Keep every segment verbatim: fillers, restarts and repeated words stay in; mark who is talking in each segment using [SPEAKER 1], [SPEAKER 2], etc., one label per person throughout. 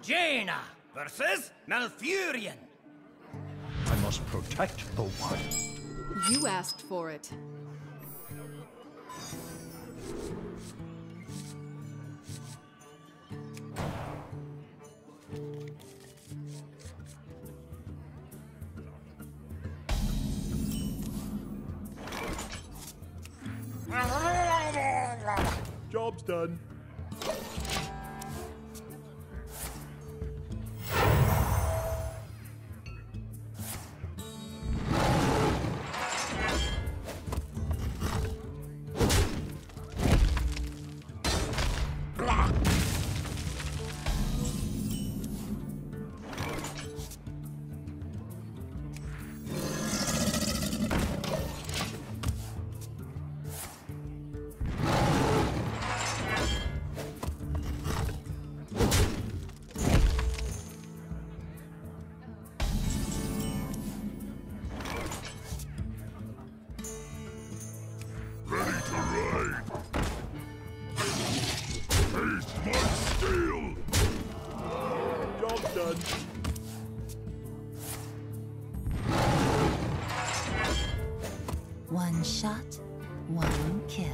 [SPEAKER 1] Jaina versus Malfurion.
[SPEAKER 2] I must protect the one.
[SPEAKER 3] You asked for it.
[SPEAKER 2] Job's done.
[SPEAKER 4] One shot, one kill.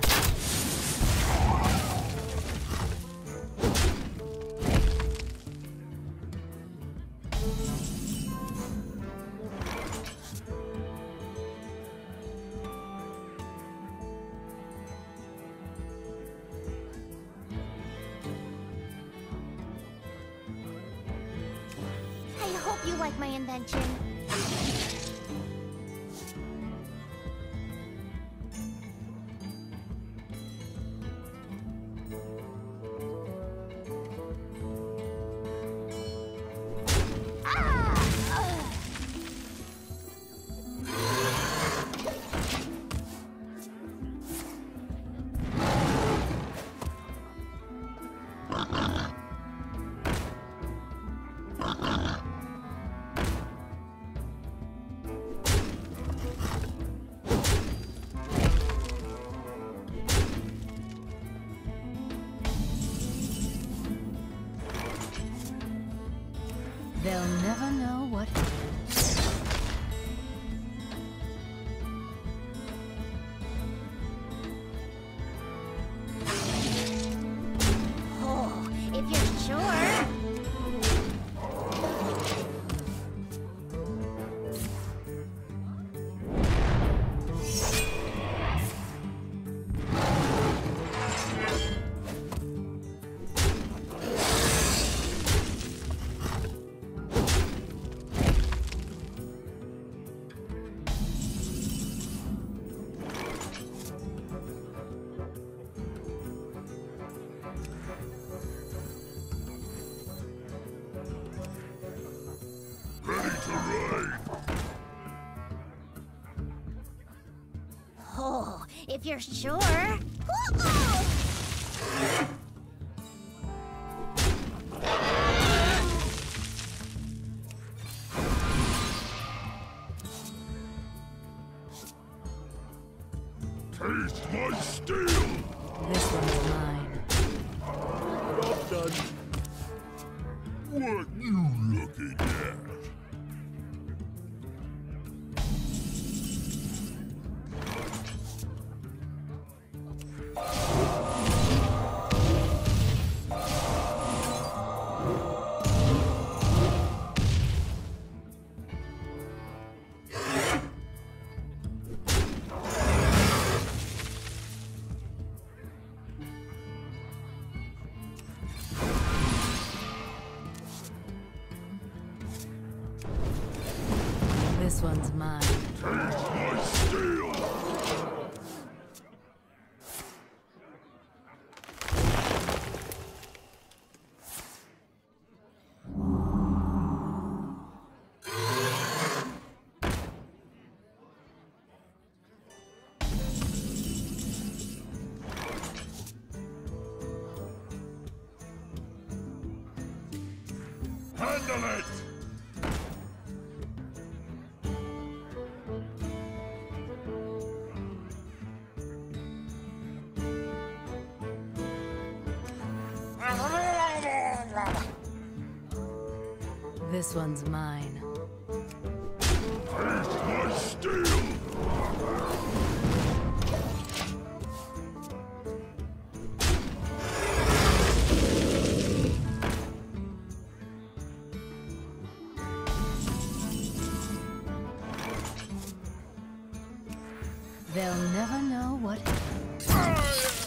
[SPEAKER 5] I hope you like my invention.
[SPEAKER 4] They'll never know what hit.
[SPEAKER 5] Oh, if you're sure. Oh, if you're sure. Uh-oh!
[SPEAKER 6] Taste my steel!
[SPEAKER 4] This one's mine.
[SPEAKER 2] Job done.
[SPEAKER 6] What you looking at?
[SPEAKER 4] This one's mine.
[SPEAKER 6] Taste my steel! Handle it!
[SPEAKER 4] This one's mine.
[SPEAKER 6] Taste my steel!
[SPEAKER 4] They'll never know what hit them.